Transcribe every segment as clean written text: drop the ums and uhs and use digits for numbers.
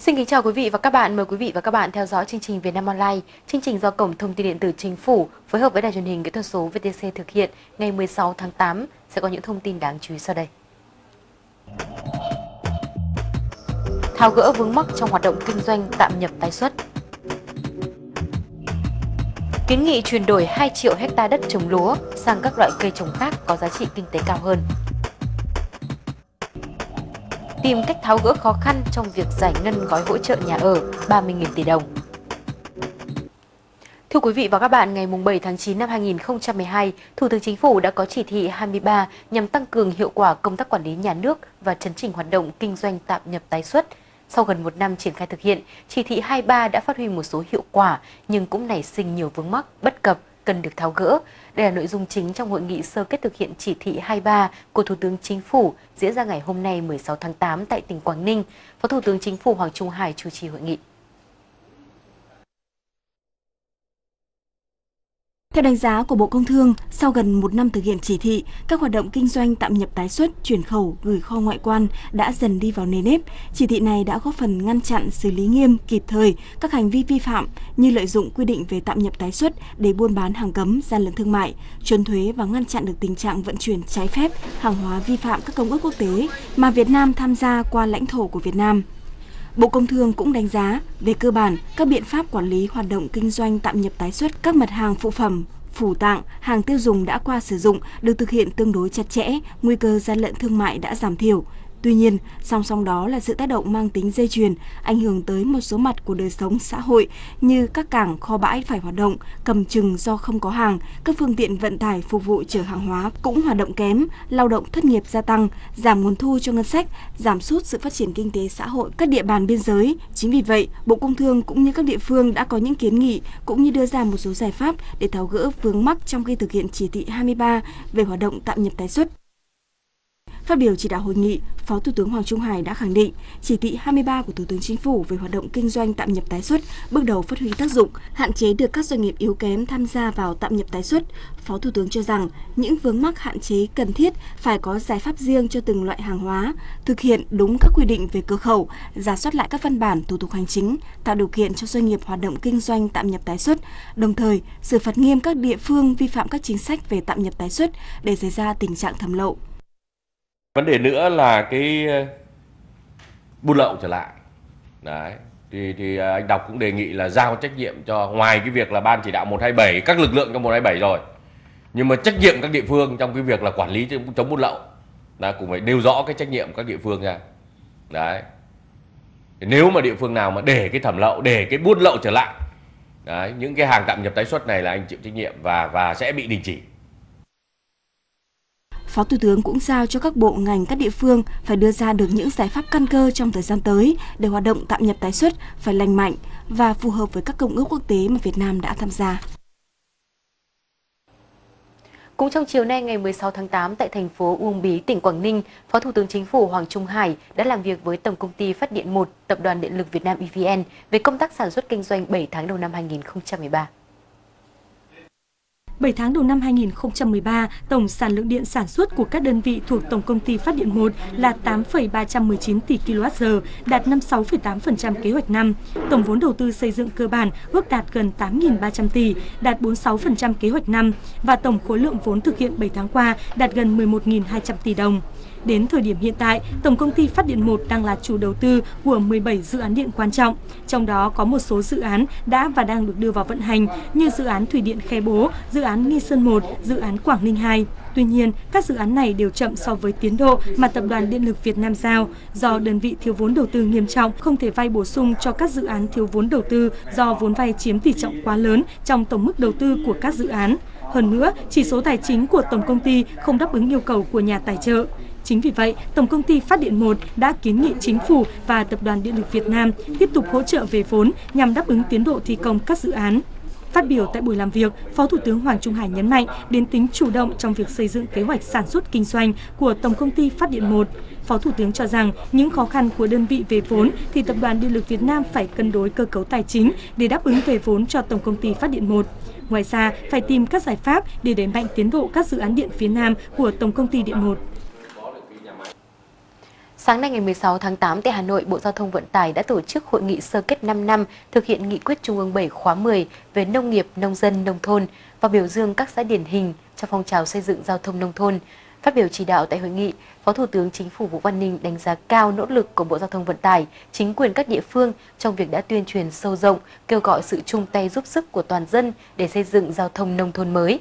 Xin kính chào quý vị và các bạn. Mời quý vị và các bạn theo dõi chương trình Vietnam Online. Chương trình do Cổng Thông tin Điện tử Chính phủ phối hợp với Đài truyền hình kỹ thuật số VTC thực hiện ngày 16 tháng 8 sẽ có những thông tin đáng chú ý sau đây. Tháo gỡ vướng mắc trong hoạt động kinh doanh tạm nhập tái xuất. Kiến nghị chuyển đổi 2 triệu hectare đất trồng lúa sang các loại cây trồng khác có giá trị kinh tế cao hơn. Tìm cách tháo gỡ khó khăn trong việc giải ngân gói hỗ trợ nhà ở 30.000 tỷ đồng. Thưa quý vị và các bạn, ngày 7 tháng 9 năm 2012, Thủ tướng Chính phủ đã có chỉ thị 23 nhằm tăng cường hiệu quả công tác quản lý nhà nước và chấn chỉnh hoạt động kinh doanh tạm nhập tái xuất. Sau gần một năm triển khai thực hiện, chỉ thị 23 đã phát huy một số hiệu quả nhưng cũng nảy sinh nhiều vướng mắc, bất cập cần được tháo gỡ. Đây là nội dung chính trong hội nghị sơ kết thực hiện chỉ thị 23 của Thủ tướng Chính phủ diễn ra ngày hôm nay 16 tháng 8 tại tỉnh Quảng Ninh. Phó Thủ tướng Chính phủ Hoàng Trung Hải chủ trì hội nghị. Theo đánh giá của Bộ Công Thương, sau gần một năm thực hiện chỉ thị, các hoạt động kinh doanh tạm nhập tái xuất, chuyển khẩu, gửi kho ngoại quan đã dần đi vào nề nếp. Chỉ thị này đã góp phần ngăn chặn, xử lý nghiêm, kịp thời các hành vi vi phạm như lợi dụng quy định về tạm nhập tái xuất để buôn bán hàng cấm, gian lận thương mại, trốn thuế và ngăn chặn được tình trạng vận chuyển trái phép hàng hóa vi phạm các công ước quốc tế mà Việt Nam tham gia qua lãnh thổ của Việt Nam. Bộ Công Thương cũng đánh giá, về cơ bản, các biện pháp quản lý hoạt động kinh doanh tạm nhập tái xuất các mặt hàng phụ phẩm, phủ tạng, hàng tiêu dùng đã qua sử dụng được thực hiện tương đối chặt chẽ, nguy cơ gian lận thương mại đã giảm thiểu. Tuy nhiên, song song đó là sự tác động mang tính dây chuyền, ảnh hưởng tới một số mặt của đời sống xã hội như các cảng, kho bãi phải hoạt động, cầm chừng do không có hàng, các phương tiện vận tải phục vụ chở hàng hóa cũng hoạt động kém, lao động thất nghiệp gia tăng, giảm nguồn thu cho ngân sách, giảm sút sự phát triển kinh tế xã hội các địa bàn biên giới. Chính vì vậy, Bộ Công Thương cũng như các địa phương đã có những kiến nghị cũng như đưa ra một số giải pháp để tháo gỡ vướng mắc trong khi thực hiện chỉ thị 23 về hoạt động tạm nhập tái xuất. Phát biểu chỉ đạo hội nghị, Phó Thủ tướng Hoàng Trung Hải đã khẳng định chỉ thị 23 của Thủ tướng Chính phủ về hoạt động kinh doanh tạm nhập tái xuất bước đầu phát huy tác dụng, hạn chế được các doanh nghiệp yếu kém tham gia vào tạm nhập tái xuất. Phó Thủ tướng cho rằng những vướng mắc hạn chế cần thiết phải có giải pháp riêng cho từng loại hàng hóa, thực hiện đúng các quy định về cửa khẩu, rà soát lại các văn bản thủ tục hành chính, tạo điều kiện cho doanh nghiệp hoạt động kinh doanh tạm nhập tái xuất, đồng thời xử phạt nghiêm các địa phương vi phạm các chính sách về tạm nhập tái xuất để xảy ra tình trạng thẩm lậu. Vấn đề nữa là cái buôn lậu trở lại. Đấy. Thì anh Đọc cũng đề nghị là giao trách nhiệm cho, ngoài cái việc là Ban chỉ đạo 127, các lực lượng trong 127 rồi, nhưng mà trách nhiệm các địa phương trong cái việc là quản lý chống buôn lậu là cũng phải nêu rõ cái trách nhiệm các địa phương ra. Đấy. Nếu mà địa phương nào mà để cái thẩm lậu, để cái buôn lậu trở lại, đấy, những cái hàng tạm nhập tái xuất này là anh chịu trách nhiệm và sẽ bị đình chỉ. Phó Thủ tướng cũng giao cho các bộ ngành, các địa phương phải đưa ra được những giải pháp căn cơ trong thời gian tới để hoạt động tạm nhập tái xuất phải lành mạnh và phù hợp với các công ước quốc tế mà Việt Nam đã tham gia. Cũng trong chiều nay ngày 16 tháng 8 tại thành phố Uông Bí, tỉnh Quảng Ninh, Phó Thủ tướng Chính phủ Hoàng Trung Hải đã làm việc với Tổng công ty Phát điện 1, Tập đoàn Điện lực Việt Nam EVN về công tác sản xuất kinh doanh 7 tháng đầu năm 2013. 7 tháng đầu năm 2013, tổng sản lượng điện sản xuất của các đơn vị thuộc Tổng công ty Phát điện 1 là 8,319 tỷ kWh, đạt 56,8% kế hoạch năm. Tổng vốn đầu tư xây dựng cơ bản ước đạt gần 8.300 tỷ, đạt 46% kế hoạch năm và tổng khối lượng vốn thực hiện 7 tháng qua đạt gần 11.200 tỷ đồng. Đến thời điểm hiện tại, Tổng công ty Phát điện 1 đang là chủ đầu tư của 17 dự án điện quan trọng, trong đó có một số dự án đã và đang được đưa vào vận hành như dự án Thủy điện Khe Bố, dự án Nghi Sơn 1, dự án Quảng Ninh 2. Tuy nhiên, các dự án này đều chậm so với tiến độ mà Tập đoàn Điện lực Việt Nam giao, do đơn vị thiếu vốn đầu tư nghiêm trọng, không thể vay bổ sung cho các dự án thiếu vốn đầu tư do vốn vay chiếm tỷ trọng quá lớn trong tổng mức đầu tư của các dự án. Hơn nữa, chỉ số tài chính của Tổng công ty không đáp ứng yêu cầu của nhà tài trợ. Chính vì vậy, Tổng công ty Phát điện 1 đã kiến nghị Chính phủ và Tập đoàn Điện lực Việt Nam tiếp tục hỗ trợ về vốn nhằm đáp ứng tiến độ thi công các dự án. Phát biểu tại buổi làm việc, Phó Thủ tướng Hoàng Trung Hải nhấn mạnh đến tính chủ động trong việc xây dựng kế hoạch sản xuất kinh doanh của Tổng công ty Phát điện 1. Phó Thủ tướng cho rằng những khó khăn của đơn vị về vốn thì Tập đoàn Điện lực Việt Nam phải cân đối cơ cấu tài chính để đáp ứng về vốn cho Tổng công ty Phát điện 1. Ngoài ra, phải tìm các giải pháp để đẩy mạnh tiến độ các dự án điện phía Nam của Tổng công ty Điện 1. Sáng nay ngày 16 tháng 8 tại Hà Nội, Bộ Giao thông Vận tải đã tổ chức hội nghị sơ kết 5 năm thực hiện nghị quyết Trung ương 7 khóa 10 về nông nghiệp, nông dân, nông thôn và biểu dương các xã điển hình trong phong trào xây dựng giao thông nông thôn. Phát biểu chỉ đạo tại hội nghị, Phó Thủ tướng Chính phủ Vũ Văn Ninh đánh giá cao nỗ lực của Bộ Giao thông Vận tải, chính quyền các địa phương trong việc đã tuyên truyền sâu rộng, kêu gọi sự chung tay giúp sức của toàn dân để xây dựng giao thông nông thôn mới.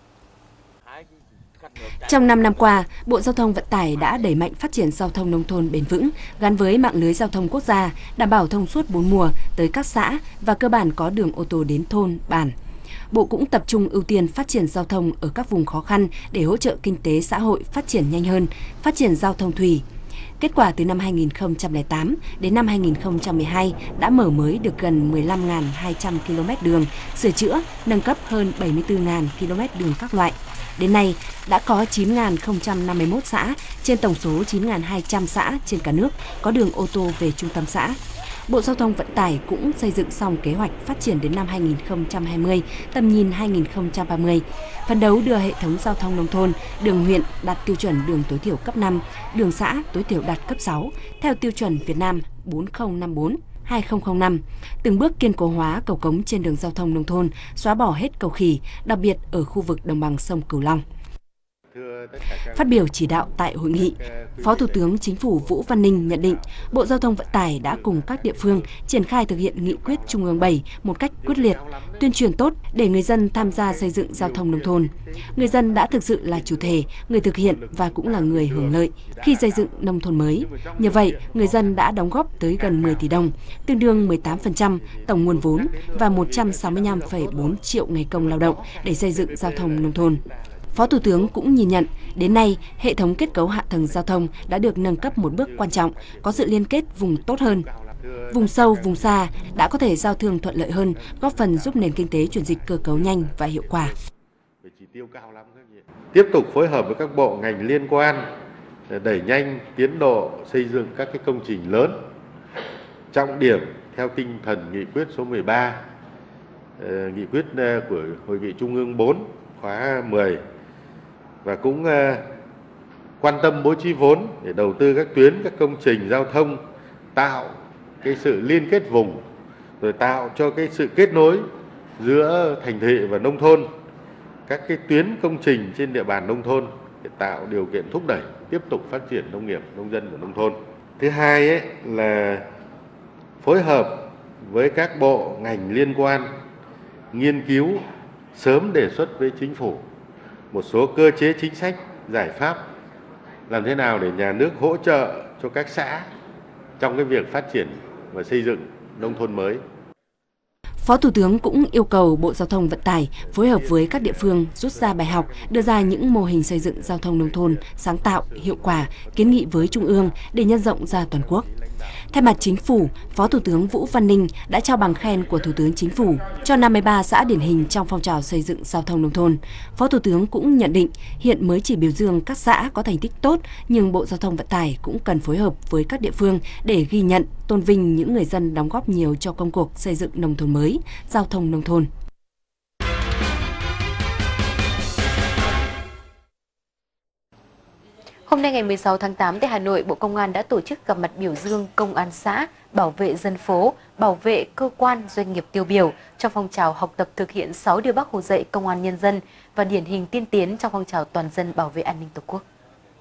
Trong 5 năm qua, Bộ Giao thông Vận tải đã đẩy mạnh phát triển giao thông nông thôn bền vững, gắn với mạng lưới giao thông quốc gia, đảm bảo thông suốt 4 mùa tới các xã và cơ bản có đường ô tô đến thôn, bản. Bộ cũng tập trung ưu tiên phát triển giao thông ở các vùng khó khăn để hỗ trợ kinh tế xã hội phát triển nhanh hơn, phát triển giao thông thủy. Kết quả từ năm 2008 đến năm 2012 đã mở mới được gần 15.200 km đường, sửa chữa, nâng cấp hơn 74.000 km đường các loại. Đến nay, đã có 9.051 xã trên tổng số 9.200 xã trên cả nước có đường ô tô về trung tâm xã. Bộ Giao thông Vận tải cũng xây dựng xong kế hoạch phát triển đến năm 2020, tầm nhìn 2030, phấn đấu đưa hệ thống giao thông nông thôn, đường huyện đạt tiêu chuẩn đường tối thiểu cấp 5, đường xã tối thiểu đạt cấp 6, theo tiêu chuẩn Việt Nam 4054/2005, từng bước kiên cố hóa cầu cống trên đường giao thông nông thôn, xóa bỏ hết cầu khỉ, đặc biệt ở khu vực đồng bằng sông Cửu Long. Phát biểu chỉ đạo tại hội nghị, Phó Thủ tướng Chính phủ Vũ Văn Ninh nhận định Bộ Giao thông Vận tải đã cùng các địa phương triển khai thực hiện nghị quyết Trung ương 7 một cách quyết liệt, tuyên truyền tốt để người dân tham gia xây dựng giao thông nông thôn. Người dân đã thực sự là chủ thể, người thực hiện và cũng là người hưởng lợi khi xây dựng nông thôn mới. Như vậy, người dân đã đóng góp tới gần 10 tỷ đồng, tương đương 18% tổng nguồn vốn và 165,4 triệu ngày công lao động để xây dựng giao thông nông thôn. Phó Thủ tướng cũng nhìn nhận, đến nay, hệ thống kết cấu hạ tầng giao thông đã được nâng cấp một bước quan trọng, có sự liên kết vùng tốt hơn. Vùng sâu, vùng xa đã có thể giao thương thuận lợi hơn, góp phần giúp nền kinh tế chuyển dịch cơ cấu nhanh và hiệu quả. Tiếp tục phối hợp với các bộ ngành liên quan đẩy nhanh tiến độ xây dựng các công trình lớn, trọng điểm theo tinh thần nghị quyết số 13, nghị quyết của Hội nghị Trung ương 4 khóa 10, và cũng quan tâm bố trí vốn để đầu tư các tuyến, các công trình giao thông, tạo cái sự liên kết vùng, rồi tạo cho cái sự kết nối giữa thành thị và nông thôn, các cái tuyến công trình trên địa bàn nông thôn để tạo điều kiện thúc đẩy tiếp tục phát triển nông nghiệp, nông dân và nông thôn. Thứ hai là phối hợp với các bộ ngành liên quan nghiên cứu sớm đề xuất với chính phủ một số cơ chế chính sách, giải pháp làm thế nào để nhà nước hỗ trợ cho các xã trong cái việc phát triển và xây dựng nông thôn mới. Phó Thủ tướng cũng yêu cầu Bộ Giao thông Vận tải phối hợp với các địa phương rút ra bài học, đưa ra những mô hình xây dựng giao thông nông thôn sáng tạo, hiệu quả, kiến nghị với Trung ương để nhân rộng ra toàn quốc. Thay mặt Chính phủ, Phó Thủ tướng Vũ Văn Ninh đã trao bằng khen của Thủ tướng Chính phủ cho 53 xã điển hình trong phong trào xây dựng giao thông nông thôn. Phó Thủ tướng cũng nhận định hiện mới chỉ biểu dương các xã có thành tích tốt, nhưng Bộ Giao thông Vận tải cũng cần phối hợp với các địa phương để ghi nhận, tôn vinh những người dân đóng góp nhiều cho công cuộc xây dựng nông thôn mới, giao thông nông thôn. Hôm nay ngày 16 tháng 8 tại Hà Nội, Bộ Công an đã tổ chức gặp mặt biểu dương công an xã, bảo vệ dân phố, bảo vệ cơ quan doanh nghiệp tiêu biểu trong phong trào học tập thực hiện 6 điều Bác Hồ dạy công an nhân dân và điển hình tiên tiến trong phong trào toàn dân bảo vệ an ninh Tổ quốc.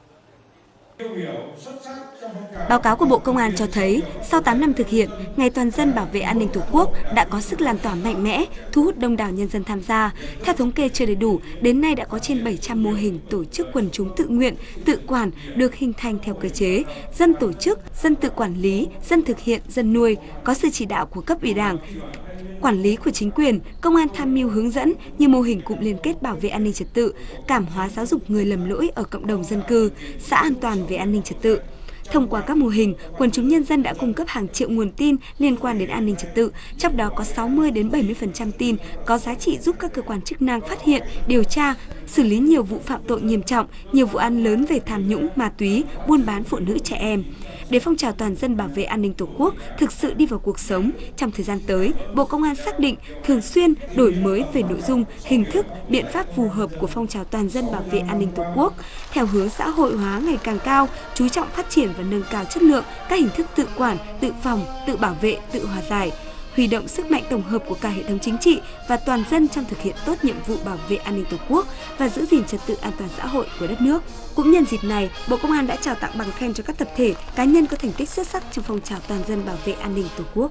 Báo cáo của Bộ Công an cho thấy, sau 8 năm thực hiện, Ngày Toàn dân bảo vệ an ninh Tổ quốc đã có sức lan tỏa mạnh mẽ, thu hút đông đảo nhân dân tham gia. Theo thống kê chưa đầy đủ, đến nay đã có trên 700 mô hình tổ chức quần chúng tự nguyện, tự quản được hình thành theo cơ chế dân tổ chức, dân tự quản lý, dân thực hiện, dân nuôi, có sự chỉ đạo của cấp ủy Đảng, quản lý của chính quyền, công an tham mưu hướng dẫn như mô hình cụm liên kết bảo vệ an ninh trật tự, cảm hóa giáo dục người lầm lỗi ở cộng đồng dân cư, xã an toàn về an ninh trật tự. Thông qua các mô hình, quần chúng nhân dân đã cung cấp hàng triệu nguồn tin liên quan đến an ninh trật tự, trong đó có 60 đến 70% tin có giá trị giúp các cơ quan chức năng phát hiện, điều tra, xử lý nhiều vụ phạm tội nghiêm trọng, nhiều vụ án lớn về tham nhũng, ma túy, buôn bán phụ nữ trẻ em. để phong trào toàn dân bảo vệ an ninh Tổ quốc thực sự đi vào cuộc sống. Trong thời gian tới, Bộ Công an xác định thường xuyên đổi mới về nội dung, hình thức, biện pháp phù hợp của phong trào toàn dân bảo vệ an ninh Tổ quốc, theo hướng xã hội hóa ngày càng cao, chú trọng phát triển và nâng cao chất lượng các hình thức tự quản, tự phòng, tự bảo vệ, tự hòa giải, huy động sức mạnh tổng hợp của cả hệ thống chính trị và toàn dân trong thực hiện tốt nhiệm vụ bảo vệ an ninh Tổ quốc và giữ gìn trật tự an toàn xã hội của đất nước. Cũng nhân dịp này, Bộ Công an đã trao tặng bằng khen cho các tập thể, cá nhân có thành tích xuất sắc trong phong trào toàn dân bảo vệ an ninh Tổ quốc.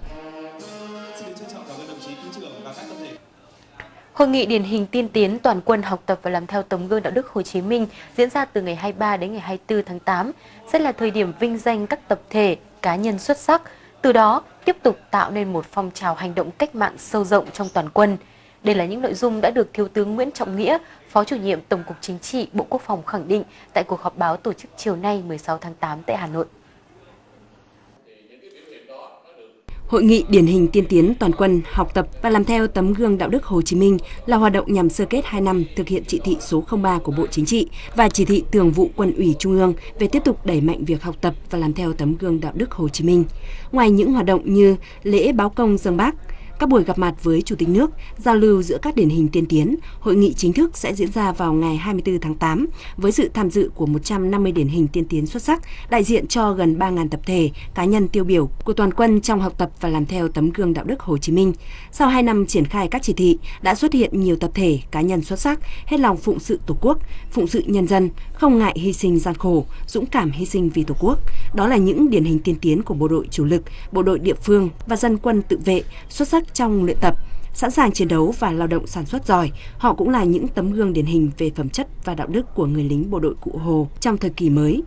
Hội nghị điển hình tiên tiến toàn quân học tập và làm theo tấm gương đạo đức Hồ Chí Minh diễn ra từ ngày 23 đến ngày 24 tháng 8 sẽ là thời điểm vinh danh các tập thể, cá nhân xuất sắc, từ đó tiếp tục tạo nên một phong trào hành động cách mạng sâu rộng trong toàn quân. Đây là những nội dung đã được Thiếu tướng Nguyễn Trọng Nghĩa, Phó Chủ nhiệm Tổng cục Chính trị Bộ Quốc phòng khẳng định tại cuộc họp báo tổ chức chiều nay 16 tháng 8 tại Hà Nội. Hội nghị điển hình tiên tiến toàn quân học tập và làm theo tấm gương đạo đức Hồ Chí Minh là hoạt động nhằm sơ kết 2 năm thực hiện chỉ thị số 03 của Bộ Chính trị và chỉ thị Thường vụ Quân ủy Trung ương về tiếp tục đẩy mạnh việc học tập và làm theo tấm gương đạo đức Hồ Chí Minh. Ngoài những hoạt động như lễ báo công dâng Bác, các buổi gặp mặt với Chủ tịch nước, giao lưu giữa các điển hình tiên tiến, hội nghị chính thức sẽ diễn ra vào ngày 24 tháng 8 với sự tham dự của 150 điển hình tiên tiến xuất sắc, đại diện cho gần 3.000 tập thể, cá nhân tiêu biểu của toàn quân trong học tập và làm theo tấm gương đạo đức Hồ Chí Minh. Sau 2 năm triển khai các chỉ thị, đã xuất hiện nhiều tập thể, cá nhân xuất sắc, hết lòng phụng sự Tổ quốc, phụng sự nhân dân, không ngại hy sinh gian khổ, dũng cảm hy sinh vì Tổ quốc. Đó là những điển hình tiên tiến của bộ đội chủ lực, bộ đội địa phương và dân quân tự vệ xuất sắc trong luyện tập, sẵn sàng chiến đấu và lao động sản xuất giỏi. Họ cũng là những tấm gương điển hình về phẩm chất và đạo đức của người lính bộ đội Cụ Hồ trong thời kỳ mới.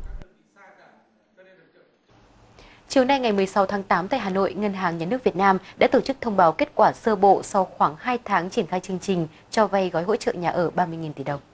Chiều nay ngày 16 tháng 8 tại Hà Nội, Ngân hàng Nhà nước Việt Nam đã tổ chức thông báo kết quả sơ bộ sau khoảng 2 tháng triển khai chương trình cho vay gói hỗ trợ nhà ở 30.000 tỷ đồng.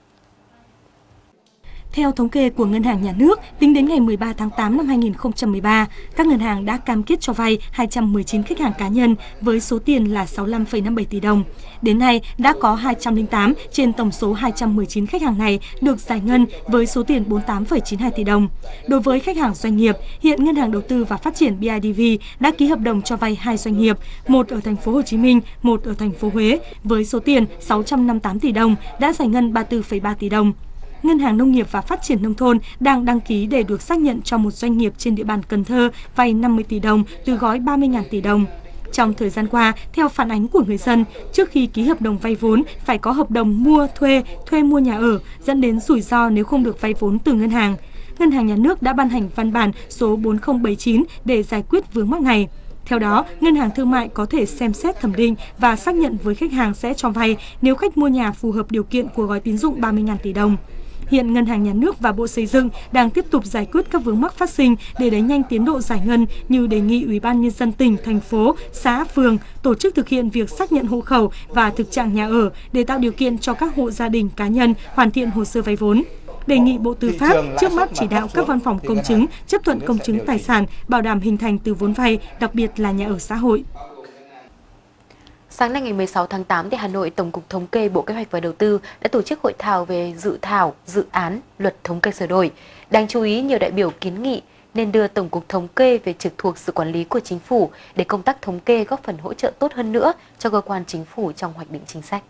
Theo thống kê của Ngân hàng Nhà nước, tính đến ngày 13 tháng 8 năm 2013, các ngân hàng đã cam kết cho vay 219 khách hàng cá nhân với số tiền là 65,57 tỷ đồng. Đến nay, đã có 208 trên tổng số 219 khách hàng này được giải ngân với số tiền 48,92 tỷ đồng. Đối với khách hàng doanh nghiệp, hiện Ngân hàng Đầu tư và Phát triển BIDV đã ký hợp đồng cho vay 2 doanh nghiệp, một ở thành phố Hồ Chí Minh, một ở thành phố Huế với số tiền 658 tỷ đồng, đã giải ngân 34,3 tỷ đồng. Ngân hàng Nông nghiệp và Phát triển Nông thôn đang đăng ký để được xác nhận cho một doanh nghiệp trên địa bàn Cần Thơ vay 50 tỷ đồng từ gói 30.000 tỷ đồng. Trong thời gian qua, theo phản ánh của người dân, trước khi ký hợp đồng vay vốn phải có hợp đồng mua thuê mua nhà ở, dẫn đến rủi ro nếu không được vay vốn từ ngân hàng. Ngân hàng Nhà nước đã ban hành văn bản số 4079 để giải quyết vướng mắc này. Theo đó, Ngân hàng Thương mại có thể xem xét thẩm định và xác nhận với khách hàng sẽ cho vay nếu khách mua nhà phù hợp điều kiện của gói tín dụng 30.000 tỷ đồng. Hiện Ngân hàng Nhà nước và Bộ Xây dựng đang tiếp tục giải quyết các vướng mắc phát sinh để đẩy nhanh tiến độ giải ngân như đề nghị Ủy ban Nhân dân tỉnh, thành phố, xã, phường tổ chức thực hiện việc xác nhận hộ khẩu và thực trạng nhà ở để tạo điều kiện cho các hộ gia đình cá nhân hoàn thiện hồ sơ vay vốn. Đề nghị Bộ Tư pháp trước mắt chỉ đạo các văn phòng công chứng chấp thuận công chứng tài sản, bảo đảm hình thành từ vốn vay, đặc biệt là nhà ở xã hội. Sáng nay ngày 16 tháng 8 tại Hà Nội, Tổng cục Thống kê Bộ Kế hoạch và Đầu tư đã tổ chức hội thảo về dự án luật thống kê sửa đổi. Đáng chú ý, nhiều đại biểu kiến nghị nên đưa Tổng cục Thống kê về trực thuộc sự quản lý của Chính phủ để công tác thống kê góp phần hỗ trợ tốt hơn nữa cho cơ quan chính phủ trong hoạch định chính sách.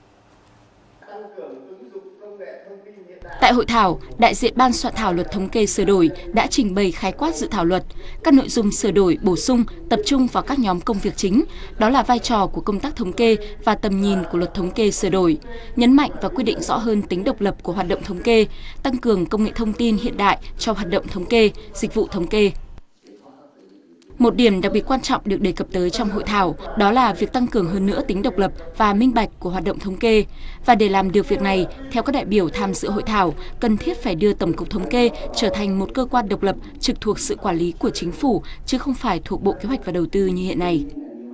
Tại hội thảo, đại diện Ban soạn thảo luật thống kê sửa đổi đã trình bày khái quát dự thảo luật. Các nội dung sửa đổi bổ sung tập trung vào các nhóm công việc chính, đó là vai trò của công tác thống kê và tầm nhìn của luật thống kê sửa đổi, nhấn mạnh và quy định rõ hơn tính độc lập của hoạt động thống kê, tăng cường công nghệ thông tin hiện đại cho hoạt động thống kê, dịch vụ thống kê. Một điểm đặc biệt quan trọng được đề cập tới trong hội thảo đó là việc tăng cường hơn nữa tính độc lập và minh bạch của hoạt động thống kê. Và để làm được việc này, theo các đại biểu tham dự hội thảo, cần thiết phải đưa Tổng cục Thống kê trở thành một cơ quan độc lập trực thuộc sự quản lý của Chính phủ, chứ không phải thuộc Bộ Kế hoạch và Đầu tư như hiện nay.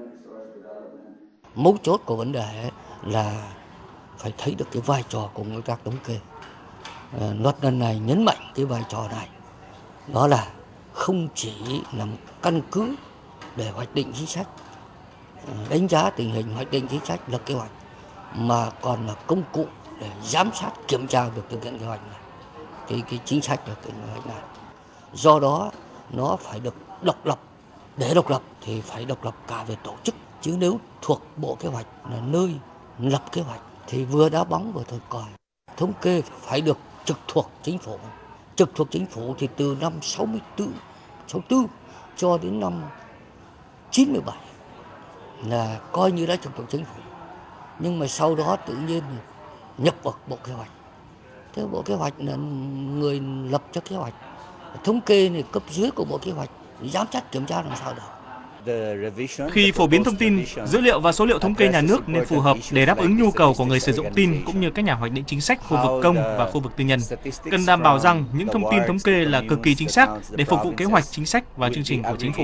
Mấu chốt của vấn đề là phải thấy được cái vai trò của công tác thống kê. Luật lần này nhấn mạnh cái vai trò này, đó là không chỉ là một căn cứ để hoạch định chính sách, đánh giá tình hình hoạch định chính sách, lập kế hoạch, mà còn là công cụ để giám sát, kiểm tra việc thực hiện kế hoạch này, cái chính sách được kế hoạch này. Do đó nó phải được độc lập. Để độc lập thì phải độc lập cả về tổ chức, chứ nếu thuộc Bộ Kế hoạch là nơi lập kế hoạch thì vừa đá bóng vừa thổi còi. Thống kê phải được trực thuộc chính phủ. Trực thuộc chính phủ thì từ năm 64 cho đến năm 97 là coi như đã trực thuộc chính phủ. Nhưng mà sau đó tự nhiên nhập vào Bộ Kế hoạch. Thế Bộ Kế hoạch là người lập cho kế hoạch. Thống kê này cấp dưới của Bộ Kế hoạch, giám sát kiểm tra làm sao được. Khi phổ biến thông tin, dữ liệu và số liệu thống kê nhà nước nên phù hợp để đáp ứng nhu cầu của người sử dụng tin cũng như các nhà hoạch định chính sách khu vực công và khu vực tư nhân. Cần đảm bảo rằng những thông tin thống kê là cực kỳ chính xác để phục vụ kế hoạch, chính sách và chương trình của chính phủ.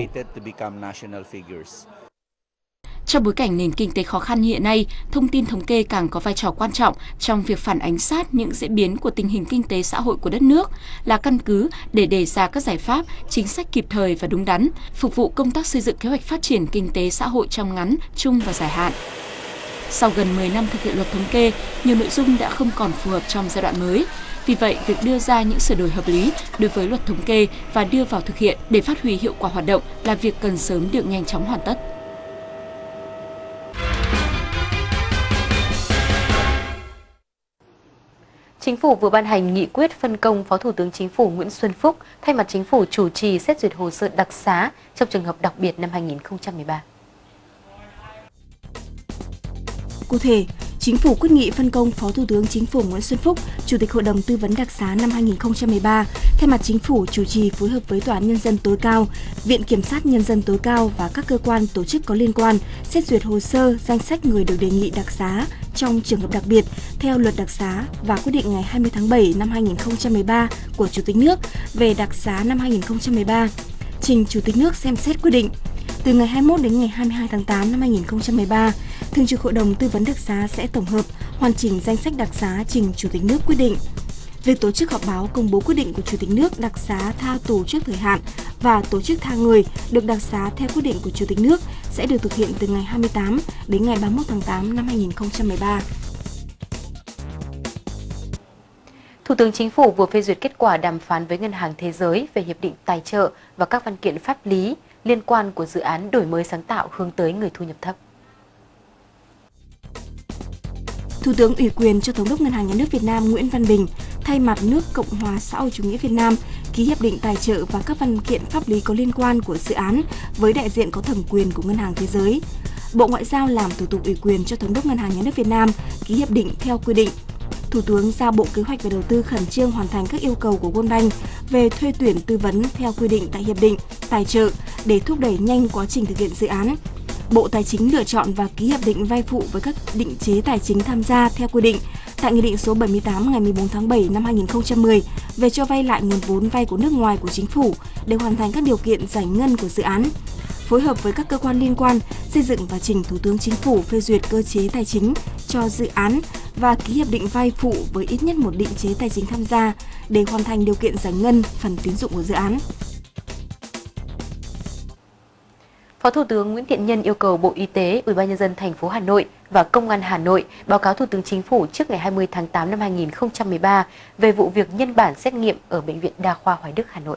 Trong bối cảnh nền kinh tế khó khăn như hiện nay, thông tin thống kê càng có vai trò quan trọng trong việc phản ánh sát những diễn biến của tình hình kinh tế xã hội của đất nước, là căn cứ để đề ra các giải pháp, chính sách kịp thời và đúng đắn, phục vụ công tác xây dựng kế hoạch phát triển kinh tế xã hội trong ngắn, trung và dài hạn. Sau gần 10 năm thực hiện luật thống kê, nhiều nội dung đã không còn phù hợp trong giai đoạn mới. Vì vậy, việc đưa ra những sửa đổi hợp lý đối với luật thống kê và đưa vào thực hiện để phát huy hiệu quả hoạt động là việc cần sớm được nhanh chóng hoàn tất. Chính phủ vừa ban hành nghị quyết phân công Phó Thủ tướng Chính phủ Nguyễn Xuân Phúc thay mặt Chính phủ chủ trì xét duyệt hồ sơ đặc xá trong trường hợp đặc biệt năm 2013. Cụ thể, Chính phủ quyết nghị phân công Phó Thủ tướng Chính phủ Nguyễn Xuân Phúc, Chủ tịch Hội đồng Tư vấn đặc xá năm 2013, thay mặt Chính phủ chủ trì phối hợp với Tòa án Nhân dân tối cao, Viện Kiểm sát Nhân dân tối cao và các cơ quan tổ chức có liên quan xét duyệt hồ sơ danh sách người được đề nghị đặc xá trong trường hợp đặc biệt theo luật đặc xá và quyết định ngày 20 tháng 7 năm 2013 của Chủ tịch nước về đặc xá năm 2013, trình Chủ tịch nước xem xét quyết định. Từ ngày 21 đến ngày 22 tháng 8 năm 2013, Thường trực Hội đồng Tư vấn đặc xá sẽ tổng hợp, hoàn chỉnh danh sách đặc xá trình Chủ tịch nước quyết định. Việc tổ chức họp báo công bố quyết định của Chủ tịch nước đặc xá tha tù trước thời hạn và tổ chức tha người được đặc xá theo quyết định của Chủ tịch nước sẽ được thực hiện từ ngày 28 đến ngày 31 tháng 8 năm 2013. Thủ tướng Chính phủ vừa phê duyệt kết quả đàm phán với Ngân hàng Thế giới về hiệp định tài trợ và các văn kiện pháp lý liên quan của dự án đổi mới sáng tạo hướng tới người thu nhập thấp. Thủ tướng ủy quyền cho Thống đốc Ngân hàng Nhà nước Việt Nam Nguyễn Văn Bình thay mặt nước Cộng hòa xã hội chủ nghĩa Việt Nam ký hiệp định tài trợ và các văn kiện pháp lý có liên quan của dự án với đại diện có thẩm quyền của Ngân hàng Thế giới. Bộ Ngoại giao làm thủ tục ủy quyền cho Thống đốc Ngân hàng Nhà nước Việt Nam ký hiệp định theo quy định. Thủ tướng giao Bộ Kế hoạch và Đầu tư khẩn trương hoàn thành các yêu cầu của World Bank về thuê tuyển tư vấn theo quy định tại hiệp định tài trợ để thúc đẩy nhanh quá trình thực hiện dự án. Bộ Tài chính lựa chọn và ký hiệp định vay phụ với các định chế tài chính tham gia theo quy định tại Nghị định số 78 ngày 14 tháng 7 năm 2010 về cho vay lại nguồn vốn vay của nước ngoài của Chính phủ để hoàn thành các điều kiện giải ngân của dự án. Phối hợp với các cơ quan liên quan xây dựng và trình Thủ tướng Chính phủ phê duyệt cơ chế tài chính cho dự án và ký hiệp định vay phụ với ít nhất một định chế tài chính tham gia để hoàn thành điều kiện giải ngân phần tín dụng của dự án. Phó Thủ tướng Nguyễn Thiện Nhân yêu cầu Bộ Y tế, Ủy ban nhân dân thành phố Hà Nội và Công an Hà Nội báo cáo Thủ tướng Chính phủ trước ngày 20 tháng 8 năm 2013 về vụ việc nhân bản xét nghiệm ở Bệnh viện Đa khoa Hoài Đức, Hà Nội.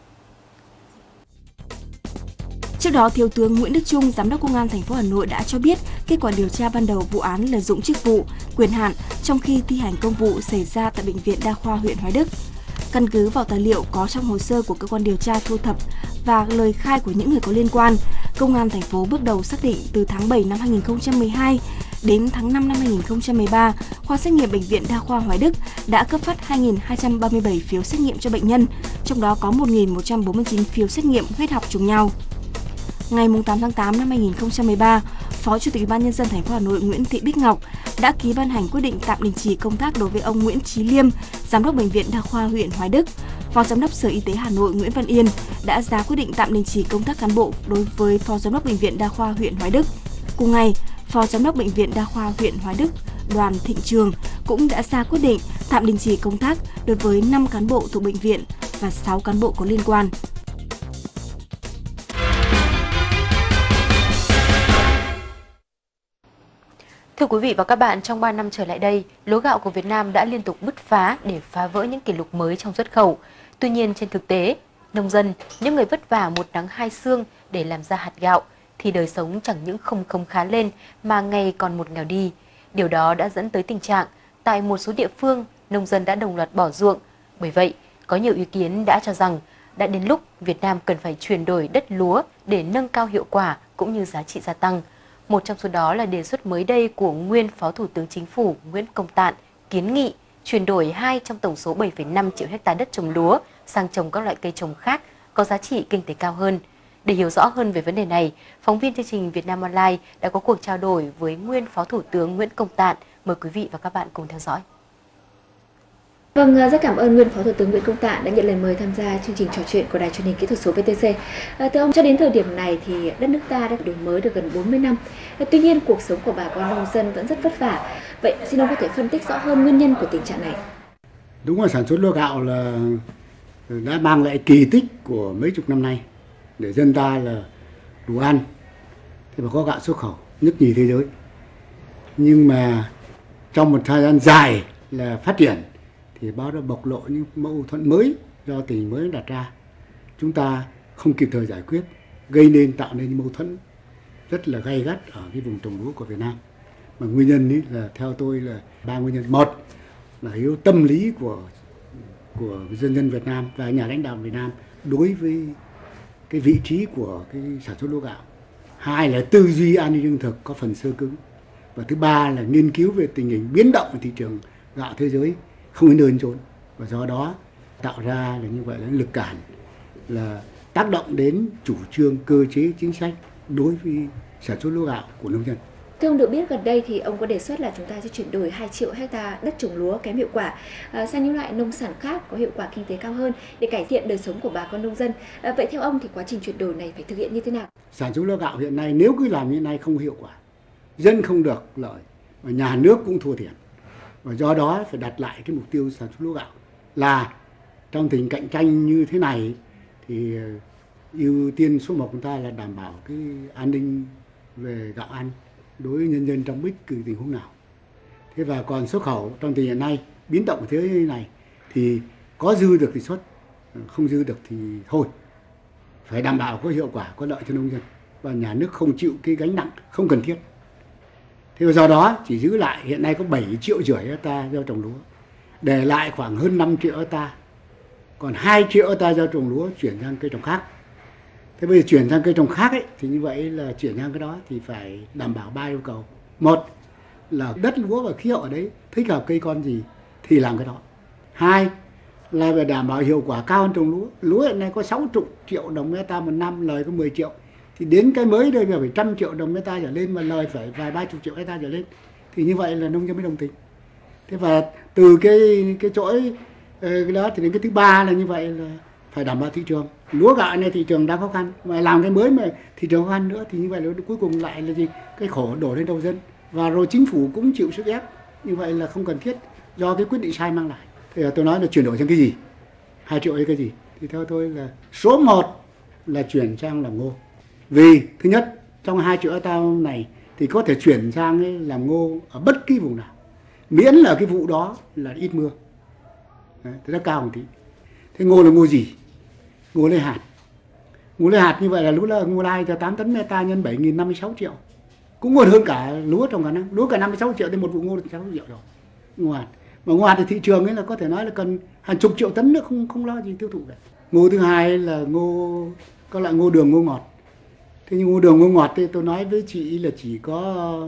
Trước đó, Thiếu tướng Nguyễn Đức Trung, Giám đốc Công an thành phố Hà Nội đã cho biết kết quả điều tra ban đầu vụ án lợi dụng chức vụ, quyền hạn trong khi thi hành công vụ xảy ra tại Bệnh viện Đa khoa huyện Hoài Đức. Căn cứ vào tài liệu có trong hồ sơ của cơ quan điều tra thu thập và lời khai của những người có liên quan, Công an thành phố bước đầu xác định từ tháng 7 năm 2012 đến tháng 5 năm 2013, khoa xét nghiệm Bệnh viện Đa khoa Hoài Đức đã cấp phát 2.237 phiếu xét nghiệm cho bệnh nhân, trong đó có 1.149 phiếu xét nghiệm huyết học trùng nhau. Ngày 8 tháng 8 năm 2013, Phó Chủ tịch Ủy ban nhân dân thành phố Hà Nội Nguyễn Thị Bích Ngọc đã ký ban hành quyết định tạm đình chỉ công tác đối với ông Nguyễn Chí Liêm, Giám đốc Bệnh viện Đa khoa huyện Hoài Đức. Phó Giám đốc Sở Y tế Hà Nội Nguyễn Văn Yên đã ra quyết định tạm đình chỉ công tác cán bộ đối với Phó Giám đốc Bệnh viện Đa khoa huyện Hoài Đức. Cùng ngày, Phó Giám đốc Bệnh viện Đa khoa huyện Hoài Đức Đoàn Thịnh Trường cũng đã ra quyết định tạm đình chỉ công tác đối với 5 cán bộ thuộc bệnh viện và 6 cán bộ có liên quan. Thưa quý vị và các bạn, trong 3 năm trở lại đây, lúa gạo của Việt Nam đã liên tục bứt phá để phá vỡ những kỷ lục mới trong xuất khẩu. Tuy nhiên, trên thực tế, Nông dân, những người vất vả một nắng hai sương để làm ra hạt gạo, thì đời sống chẳng những không khá lên mà ngày còn một nghèo đi. Điều đó đã dẫn tới tình trạng tại một số địa phương nông dân đã đồng loạt bỏ ruộng. Bởi vậy, có nhiều ý kiến đã cho rằng đã đến lúc Việt Nam cần phải chuyển đổi đất lúa để nâng cao hiệu quả cũng như giá trị gia tăng. Một trong số đó là đề xuất mới đây của nguyên Phó Thủ tướng Chính phủ Nguyễn Công Tạn kiến nghị chuyển đổi 2 trong tổng số 7,5 triệu hectare đất trồng lúa sang trồng các loại cây trồng khác có giá trị kinh tế cao hơn. Để hiểu rõ hơn về vấn đề này, phóng viên chương trình Việt Nam Online đã có cuộc trao đổi với nguyên Phó Thủ tướng Nguyễn Công Tạn. Mời quý vị và các bạn cùng theo dõi. Vâng, rất cảm ơn nguyên Phó Thủ tướng Nguyễn Công Tạn đã nhận lời mời tham gia chương trình trò chuyện của Đài Truyền hình Kỹ thuật số VTC. Thưa ông, cho đến thời điểm này thì đất nước ta đã đổi mới được gần 40 năm. Tuy nhiên, cuộc sống của bà con nông dân vẫn rất vất vả. Vậy xin ông có thể phân tích rõ hơn nguyên nhân của tình trạng này? Đúng là sản xuất lúa gạo là đã mang lại kỳ tích của mấy chục năm nay để dân ta là đủ ăn, thì mà có gạo xuất khẩu nhất nhì thế giới. Nhưng mà trong một thời gian dài là phát triển thì báo đã bộc lộ những mâu thuẫn mới do tình hình mới đặt ra. Chúng ta không kịp thời giải quyết, tạo nên những mâu thuẫn rất là gay gắt ở cái vùng trồng lúa của Việt Nam. Mà nguyên nhân ấy là theo tôi là 3 nguyên nhân. Một là yếu tâm lý của dân dân Việt Nam và nhà lãnh đạo Việt Nam đối với cái vị trí của cái sản xuất lúa gạo. Hai là tư duy an ninh lương thực có phần sơ cứng. Và thứ ba là nghiên cứu về tình hình biến động của thị trường gạo thế giới không đến nơi trốn, và do đó tạo ra là như vậy là lực cản, là tác động đến chủ trương cơ chế chính sách đối với sản xuất lúa gạo của nông dân. Thưa ông, được biết gần đây thì ông có đề xuất là chúng ta sẽ chuyển đổi 2 triệu hectare đất trồng lúa kém hiệu quả sang những loại nông sản khác có hiệu quả kinh tế cao hơn để cải thiện đời sống của bà con nông dân. Vậy theo ông thì quá trình chuyển đổi này phải thực hiện như thế nào? Sản xuất lúa gạo hiện nay nếu cứ làm như này không hiệu quả, dân không được lợi và nhà nước cũng thua thiệt. Và do đó phải đặt lại cái mục tiêu sản xuất lúa gạo là trong tình cạnh tranh như thế này thì ưu tiên số 1 của chúng ta là đảm bảo cái an ninh về gạo ăn đối với nhân dân trong bất cứ tình huống nào. Thế và còn xuất khẩu trong tình hiện nay biến động thế này thì có dư được thì xuất, không dư được thì thôi. Phải đảm bảo có hiệu quả, có lợi cho nông dân và nhà nước không chịu cái gánh nặng không cần thiết. Thế và do đó chỉ giữ lại hiện nay có 7,5 triệu hectare gieo trồng lúa, để lại khoảng hơn 5 triệu hectare, còn 2 triệu hectare gieo trồng lúa chuyển sang cây trồng khác. Thế bây giờ chuyển sang cây trồng khác ấy, thì như vậy là chuyển sang cái đó thì phải đảm bảo 3 yêu cầu. Một là đất lúa và khí hậu ở đấy thích hợp cây con gì thì làm cái đó. Hai là phải đảm bảo hiệu quả cao hơn trồng lúa. Lúa hiện nay có 60 triệu đồng hectare một năm, lời có 10 triệu. Thì đến cái mới đây là phải 100 triệu đồng hectare trở lên, mà lời phải vài 30 triệu hectare trở lên. Thì như vậy là nông dân mới đồng tình. Thế và từ cái chỗ cái đó thì đến cái thứ ba là như vậy là phải đảm bảo thị trường. Lúa gạo này thị trường đang khó khăn, mà làm cái mới mà thị trường khó khăn nữa thì như vậy là cuối cùng lại là gì? Cái khổ đổ lên đầu dân. Và rồi chính phủ cũng chịu sức ép, như vậy là không cần thiết do cái quyết định sai mang lại. Thì tôi nói là chuyển đổi sang cái gì? 2 triệu ấy cái gì? Thì theo tôi là số 1 là chuyển sang làm ngô. Vì thứ nhất trong 2 triệu hectare này thì có thể chuyển sang làm ngô ở bất kỳ vùng nào, miễn là cái vụ đó là ít mưa. Đấy, thì nó cao một tí. Thế ngô là ngô gì? Ngô lấy hạt. Ngô lấy hạt như vậy là ngô lai cho 8 tấn hectare nhân 7.000 56 triệu. Cũng còn hơn cả lúa trong cả năm. Lúa cả 56 triệu thì một vụ ngô được 6 triệu rồi. Ngô hạt. Mà ngô hạt thì thị trường ấy là có thể nói là cần hàng chục triệu tấn nữa, không lo gì tiêu thụ cả. Ngô thứ hai là ngô các loại ngô đường, ngô ngọt. Thế nhưng ngô đường, ngô ngọt thì tôi nói với chị là chỉ có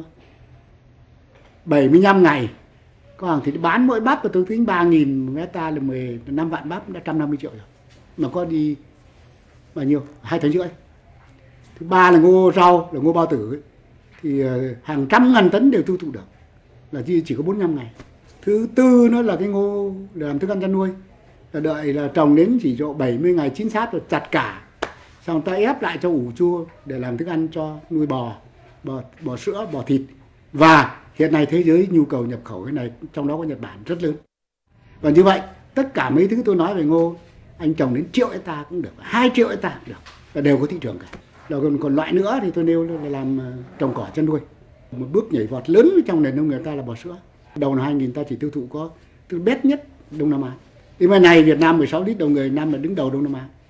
75 ngày. Có hàng thì bán mỗi bắp, và tôi tính 3.000 hectare là 15 vạn bắp đã 150 triệu rồi. Mà có đi bao nhiêu? 2,5 tấn. Thứ ba là ngô rau, là ngô bao tử ấy. Thì hàng trăm ngàn tấn đều tiêu thụ được, là chỉ có 45 ngày. Thứ tư nữa là cái ngô để làm thức ăn chăn nuôi, là đợi là trồng đến chỉ độ 70 ngày chín sát rồi chặt cả, xong ta ép lại cho ủ chua để làm thức ăn cho nuôi bò sữa, bò thịt. Và hiện nay thế giới nhu cầu nhập khẩu cái này, trong đó có Nhật Bản rất lớn. Và như vậy tất cả mấy thứ tôi nói về ngô, anh trồng đến 1 triệu hectare cũng được, 2 triệu hectare cũng được, và đều có thị trường cả. Còn loại nữa thì tôi nêu là làm trồng cỏ chăn nuôi. Một bước nhảy vọt lớn trong nền nông nghiệp ta là bò sữa. Đầu năm 2000 ta chỉ tiêu thụ có từ bét nhất Đông Nam Á. Thì mà này Việt Nam 16 lít đầu người, Nam là đứng đầu Đông Nam Á.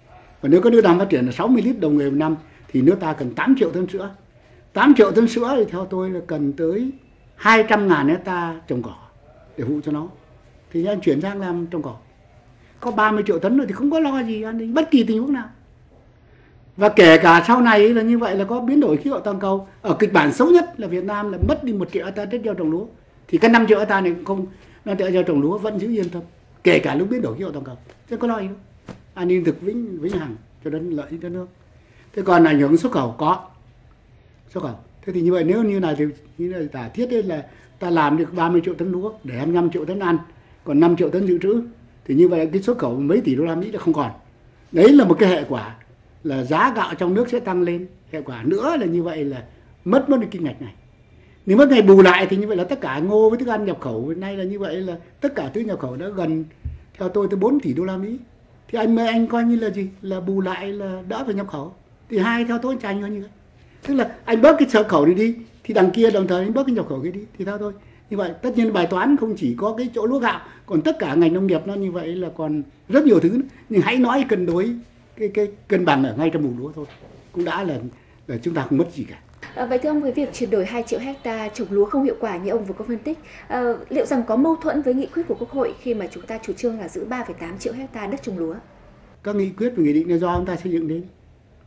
Còn nếu các nước đang phát triển là 60 lít đầu người một năm thì nước ta cần 8 triệu tấn sữa. 8 triệu tấn sữa thì theo tôi là cần tới 200.000 hectare trồng cỏ để vụ cho nó. Thì anh chuyển sang làm trồng cỏ. Có 30 triệu tấn rồi thì không có lo gì an ninh bất kỳ tình huống nào. Và kể cả sau này là như vậy là có biến đổi khí hậu toàn cầu. Ở kịch bản xấu nhất là Việt Nam là mất đi 1 triệu hectare đất gieo trồng lúa. Thì cái 5 triệu hectare này cũng không, 5 triệu gieo trồng lúa vẫn giữ yên tâm. Kể cả lúc biến đổi khí hậu toàn cầu. Chứ có lo gì đâu. An ninh thực vĩnh hằng cho đến lợi ích đất nước. Thế còn ảnh hưởng xuất khẩu có. Xuất khẩu. Thế thì như vậy nếu như này thì như là tả thiết đấy là ta làm được 30 triệu tấn lúa để 25 triệu tấn ăn, còn 5 triệu tấn dự trữ. Thì như vậy cái xuất khẩu mấy tỷ đô la Mỹ đã không còn. Đấy là một cái hệ quả là giá gạo trong nước sẽ tăng lên. Hệ quả nữa là như vậy là mất được kim ngạch này. Nếu mất ngày bù lại thì như vậy là tất cả ngô với thức ăn nhập khẩu hiện nay là như vậy là tất cả thứ nhập khẩu đã gần theo tôi tới 4 tỷ đô la Mỹ. Thì anh coi như là gì? Là bù lại là đỡ phải nhập khẩu. Thì hai theo tôi tranh như vậy. Tức là anh bớt cái xuất khẩu đi thì đằng kia đồng thời anh bớt cái nhập khẩu kia đi thì theo tôi. Như vậy tất nhiên bài toán không chỉ có cái chỗ lúa gạo, còn tất cả ngành nông nghiệp nó như vậy là còn rất nhiều thứ nữa. Nhưng hãy nói cân đối cái cân bằng ở ngay trong vùng lúa thôi. Cũng đã là chúng ta không mất gì cả. Vậy thưa ông, với việc chuyển đổi 2 triệu hectare trồng lúa không hiệu quả như ông vừa có phân tích, liệu rằng có mâu thuẫn với nghị quyết của Quốc hội khi mà chúng ta chủ trương là giữ 3,8 triệu hectare đất trồng lúa? Các nghị quyết và nghị định là do chúng ta xây dựng đến.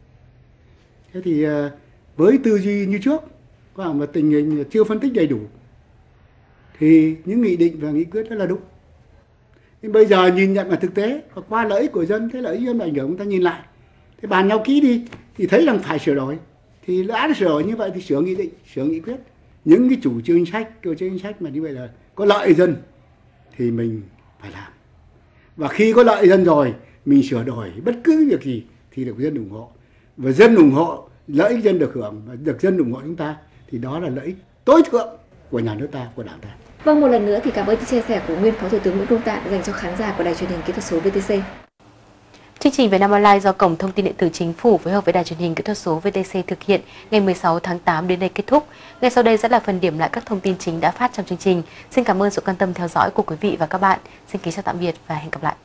Thế thì với tư duy như trước, mà tình hình chưa phân tích đầy đủ, thì những nghị định và nghị quyết đó là đúng. Nhưng bây giờ nhìn nhận vào thực tế và qua lợi ích của dân, thế lợi ích dân ảnh hưởng chúng ta nhìn lại, thế bàn nhau kỹ đi thì thấy rằng phải sửa đổi. Thì đã sửa đổi như vậy thì sửa nghị định, sửa nghị quyết. Những cái chủ trương chính sách, cơ chế chính sách mà như vậy là có lợi dân thì mình phải làm. Và khi có lợi dân rồi, mình sửa đổi bất cứ việc gì thì được dân ủng hộ. Và dân ủng hộ, lợi ích dân được hưởng và được dân ủng hộ chúng ta thì đó là lợi ích tối thượng của nhà nước ta, của đảng ta. Vâng, một lần nữa thì cảm ơn chia sẻ của nguyên Phó Thủ tướng Nguyễn Công Tạn dành cho khán giả của Đài Truyền hình Kỹ thuật số VTC. Chương trình Việt Nam Online do Cổng Thông tin Điện tử Chính phủ phối hợp với Đài Truyền hình Kỹ thuật số VTC thực hiện ngày 16 tháng 8 đến đây kết thúc. Ngay sau đây sẽ là phần điểm lại các thông tin chính đã phát trong chương trình. Xin cảm ơn sự quan tâm theo dõi của quý vị và các bạn. Xin kính chào tạm biệt và hẹn gặp lại.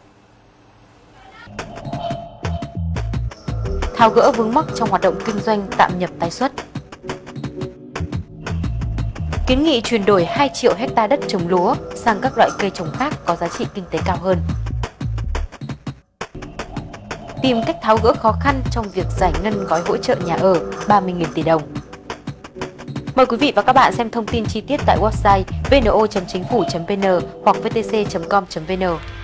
Tháo gỡ vướng mắc trong hoạt động kinh doanh tạm nhập tái xuất. Kiến nghị chuyển đổi 2 triệu hectare đất trồng lúa sang các loại cây trồng khác có giá trị kinh tế cao hơn. Tìm cách tháo gỡ khó khăn trong việc giải ngân gói hỗ trợ nhà ở 30.000 tỷ đồng. Mời quý vị và các bạn xem thông tin chi tiết tại website vno.chính phủ.vn hoặc vtc.com.vn.